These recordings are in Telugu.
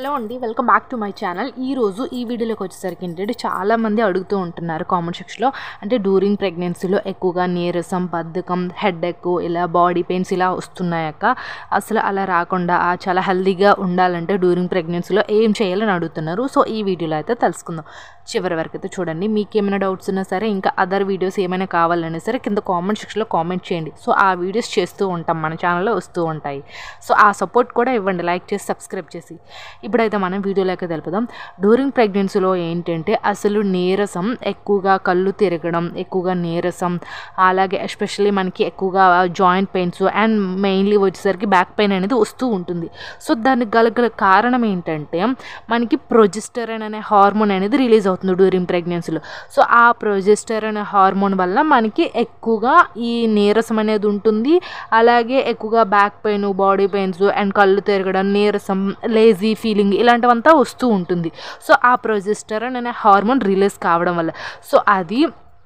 హలో అండి, welcome back to my channel. ఈరోజు ఈ వీడియోలోకి వచ్చేసరికి ఏంటంటే చాలామంది అడుగుతూ ఉంటున్నారు కామెంట్ సెక్షన్లో. అంటే డ్యూరింగ్ ప్రెగ్నెన్సీలో ఎక్కువగా నీరసం, బద్ధకం, హెడేక్, ఇలా బాడీ పెయిన్స్ ఇలా వస్తున్నాయక్క. అసలు అలా రాకుండా చాలా హెల్తీగా ఉండాలంటే డ్యూరింగ్ ప్రెగ్నెన్సీలో ఏం చేయాలని అడుగుతున్నారు. సో ఈ వీడియోలో అయితే తెలుసుకుందాం. చివరి వరకు అయితే చూడండి. మీకు ఏమైనా డౌట్స్ ఉన్నా సరే, ఇంకా అదర్ వీడియోస్ ఏమైనా కావాలన్నా సరే కింద కామెంట్ సెక్షన్లో కామెంట్ చేయండి. సో ఆ వీడియోస్ చేస్తూ ఉంటాం, మన ఛానల్లో వస్తూ ఉంటాయి. సో ఆ సపోర్ట్ కూడా ఇవ్వండి, లైక్ చేసి సబ్స్క్రైబ్ చేసి. ఇప్పుడైతే మనం వీడియోలోకి తెలుపుదాం. డ్యూరింగ్ ప్రెగ్నెన్సీలో ఏంటంటే అసలు నీరసం, ఎక్కువగా కళ్ళు తిరగడం, ఎక్కువగా నీరసం, అలాగే ఎస్పెషల్లీ మనకి ఎక్కువగా జాయింట్ పెయిన్స్ అండ్ మెయిన్లీ వచ్చేసరికి బ్యాక్ పెయిన్ అనేది వస్తూ ఉంటుంది. సో దానికి గల కారణం ఏంటంటే మనకి ప్రొజెస్టెరాన్ అనే హార్మోన్ అనేది రిలీజ్ అవుతుంది డ్యూరింగ్ ప్రెగ్నెన్సీలో. సో ఆ ప్రొజెస్టెరాన్ అనే హార్మోన్ వల్ల మనకి ఎక్కువగా ఈ నీరసం అనేది ఉంటుంది. అలాగే ఎక్కువగా back pain, body pains and కళ్ళు తిరగడం, నీరసం, లేజీ ఫీలింగ్ ఇలాంటివంతా వస్తూ ఉంటుంది. సో ఆ ప్రొజెస్టెరాన్ అనే హార్మోన్ రిలీజ్ కావడం వల్ల సో అది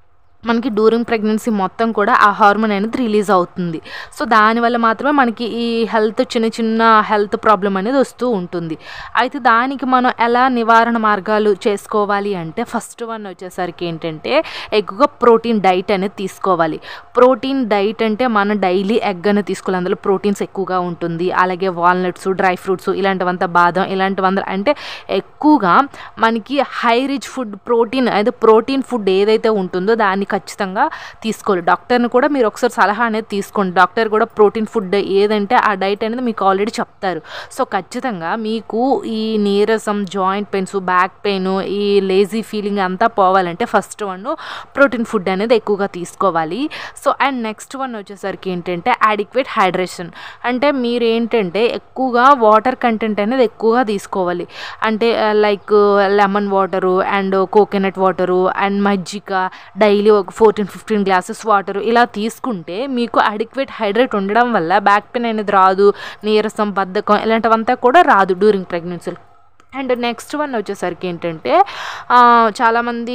మనకి డ్యూరింగ్ ప్రెగ్నెన్సీ మొత్తం కూడా ఆ హార్మోన్ అనేది రిలీజ్ అవుతుంది. సో దానివల్ల మాత్రమే మనకి ఈ చిన్న హెల్త్ ప్రాబ్లం అనేది వస్తూ ఉంటుంది. అయితే దానికి మనం ఎలా నివారణ మార్గాలు చేసుకోవాలి అంటే ఫస్ట్ వన్ వచ్చేసరికి ఏంటంటే ఎక్కువగా ప్రోటీన్ డైట్ అనేది తీసుకోవాలి. ప్రోటీన్ డైట్ అంటే మనం డైలీ ఎగ్ అనేది తీసుకోవాలి. అందులో ప్రోటీన్స్ ఎక్కువగా ఉంటుంది. అలాగే వాల్నట్స్, డ్రై ఫ్రూట్స్ ఇలాంటివంతా, బాదం ఇలాంటివంతా, అంటే ఎక్కువగా మనకి high rich food, protein food ఏదైతే ఉంటుందో దాన్ని ఖచ్చితంగా తీసుకోవాలి. డాక్టర్ని కూడా మీరు ఒకసారి సలహా అనేది తీసుకోండి. డాక్టర్ కూడా ప్రోటీన్ ఫుడ్ ఏదంటే ఆ డైట్ అనేది మీకు ఆల్రెడీ చెప్తారు. సో ఖచ్చితంగా మీకు ఈ నీరసం, జాయింట్ పెయిన్స్, బ్యాక్ పెయిన్, ఈ లేజీ ఫీలింగ్ అంతా పోవాలంటే ఫస్ట్ వన్ ప్రోటీన్ ఫుడ్ అనేది ఎక్కువగా తీసుకోవాలి. సో అండ్ నెక్స్ట్ వన్ వచ్చేసరికి ఏంటంటే అడిక్వేట్ హైడ్రేషన్. అంటే మీరు ఏంటంటే ఎక్కువగా వాటర్ కంటెంట్ అనేది ఎక్కువగా తీసుకోవాలి. అంటే like lemon water and coconut water and మజ్జిగ, డైలీ ఒక 14-15 గ్లాసెస్ వాటర్ ఇలా తీసుకుంటే మీకు అడిక్వేట్ హైడ్రేట్ ఉండడం వల్ల బ్యాక్ పెయిన్ అనేది రాదు, నీరసం, బద్ధకం ఇలాంటివంతా కూడా రాదు డ్యూరింగ్ ప్రెగ్నెన్సీలో. అండ్ నెక్స్ట్ వన్ వచ్చేసరికి ఏంటంటే చాలామంది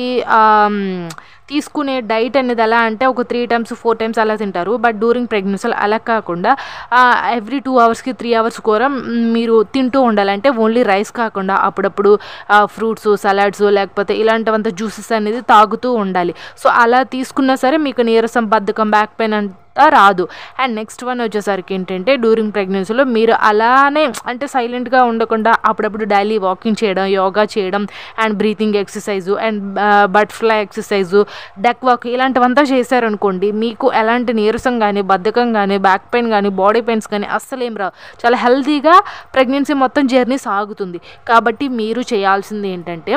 తీసుకునే డైట్ అనేది ఎలా అంటే ఒక 3 times 4 times అలా తింటారు. బట్ డ్యూరింగ్ ప్రెగ్నెన్సీలో అలా కాకుండా ఎవ్రీ 2 hours 3 hours కూడా మీరు తింటూ ఉండాలి. అంటే ఓన్లీ రైస్ కాకుండా అప్పుడప్పుడు ఫ్రూట్స్, సలాడ్స్ లేకపోతే ఇలాంటివంతా జ్యూసెస్ అనేది తాగుతూ ఉండాలి. సో అలా తీసుకున్నా సరే మీకు నీరసం, బద్ధకం, బ్యాక్ పెయిన్ రాదు. అండ్ నెక్స్ట్ వన్ వచ్చేసరికి ఏంటంటే డ్యూరింగ్ ప్రెగ్నెన్సీలో మీరు అలానే అంటే సైలెంట్గా ఉండకుండా అప్పుడప్పుడు డైలీ వాకింగ్ చేయడం, యోగా చేయడం and breathing exercise and butterfly exercise, duck walk ఇలాంటివంతా చేశారనుకోండి, మీకు ఎలాంటి నీరసం కానీ, బద్ధకం కానీ, బ్యాక్ పెయిన్ కానీ, బాడీ పెయిన్స్ కానీ అస్సలు ఏం రావు. చాలా హెల్తీగా ప్రెగ్నెన్సీ మొత్తం జర్నీ సాగుతుంది. కాబట్టి మీరు చేయాల్సింది ఏంటంటే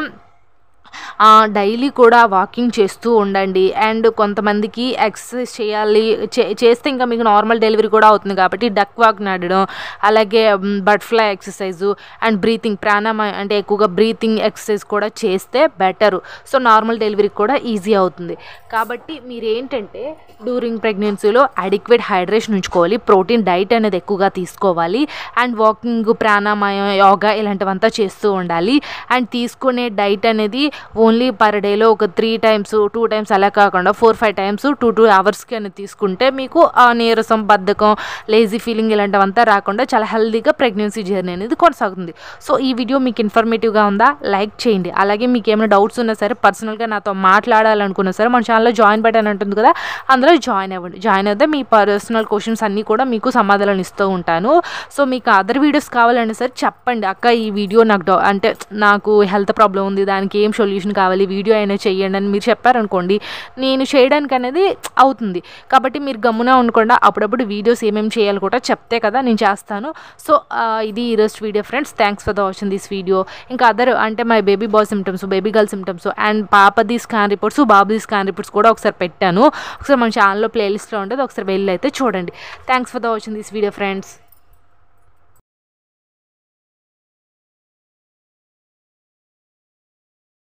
డైలీ కూడా వాకింగ్ చేస్తూ ఉండండి. అండ్ కొంతమందికి ఎక్సర్సైజ్ చేస్తే ఇంకా మీకు నార్మల్ డెలివరీ కూడా అవుతుంది. కాబట్టి డక్ వాక్ నడడం, అలాగే బటర్ఫ్లై ఎక్సర్సైజు అండ్ బ్రీతింగ్, ప్రాణాయామం అంటే ఎక్కువగా బ్రీతింగ్ ఎక్సర్సైజ్ కూడా చేస్తే బెటరు. సో నార్మల్ డెలివరీ కూడా ఈజీ అవుతుంది. కాబట్టి మీరు ఏంటంటే డ్యూరింగ్ ప్రెగ్నెన్సీలో అడిక్వేట్ హైడ్రేషన్ ఉంచుకోవాలి, ప్రోటీన్ డైట్ అనేది ఎక్కువగా తీసుకోవాలి అండ్ వాకింగ్, ప్రాణాయామం, యోగా ఇలాంటివంతా చేస్తూ ఉండాలి. అండ్ తీసుకునే డైట్ అనేది ఓన్లీ పర్ డేలో ఒక 3 times 2 times అలా కాకుండా 4-5 times 2 hours అని తీసుకుంటే మీకు నీరసం, బద్ధకం, లేజీ ఫీలింగ్ ఇలాంటివంతా రాకుండా చాలా హెల్తీగా ప్రెగ్నెన్సీ జర్నీ అనేది కొనసాగుతుంది. సో ఈ వీడియో మీకు ఇన్ఫర్మేటివ్గా ఉందా? లైక్ చేయండి. అలాగే మీకు ఏమైనా డౌట్స్ ఉన్నా సరే, పర్సనల్గా నాతో మాట్లాడాలనుకున్నా సరే మన ఛానల్లో జాయిన్ బటన్ ఉంటుంది కదా, అందులో జాయిన్ అవ్వండి. జాయిన్ అయితే మీ పర్సనల్ క్వశ్చన్స్ అన్నీ కూడా మీకు సమాధానాలు ఇస్తూ ఉంటాను. సో మీకు అదర్ వీడియోస్ కావాలన్నా సరే చెప్పండి, అక్క ఈ వీడియో నాకు హెల్త్ ప్రాబ్లం ఉంది, దానికి ఏం సొల్యూషన్ కావాలి, వీడియో అయినా చేయండి అని మీరు చెప్పారనుకోండి, నేను చేయడానికి అనేది అవుతుంది. కాబట్టి మీరు గమ్మున ఉండకుండా అప్పుడప్పుడు వీడియోస్ ఏమేమి చేయాలి కూడా చెప్తే కదా నేను చేస్తాను. సో ఇది ఈరోజు video friends. Thanks for the watching this video. ఇంకా అదర్ అంటే my baby boy symptoms, baby girl symptoms and పాపది స్కాన్ రిపోర్ట్స్, బాబుది స్కాన్ రిపోర్ట్స్ కూడా ఒకసారి పెట్టాను. ఒకసారి మన ఛానల్లో ప్లేలిస్ట్లో ఉంటుంది, ఒకసారి వెళ్ళి అయితే చూడండి. Thanks for the watching this video friends.